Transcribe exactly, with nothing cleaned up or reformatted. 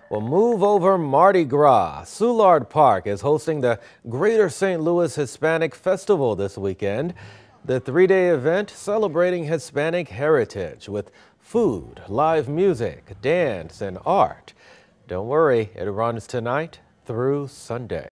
Well, move over Mardi Gras. Soulard Park is hosting the Greater Saint Louis Hispanic Festival this weekend. The three-day event celebrating Hispanic heritage with food, live music, dance, and art. Don't worry, it runs tonight through Sunday.